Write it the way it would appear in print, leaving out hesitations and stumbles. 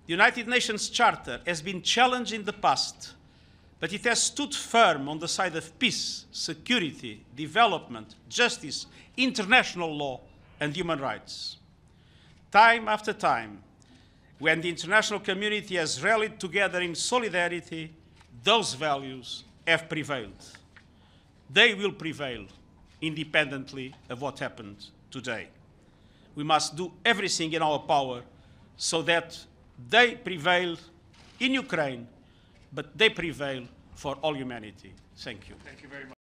The United Nations Charter has been challenged in the past, but it has stood firm on the side of peace, security, development, justice, international law, and human rights. Time after time, when the international community has rallied together in solidarity, those values have prevailed. They will prevail independently of what happened today. We must do everything in our power so that they prevail in Ukraine, but they prevail for all humanity. Thank you. Thank you very much.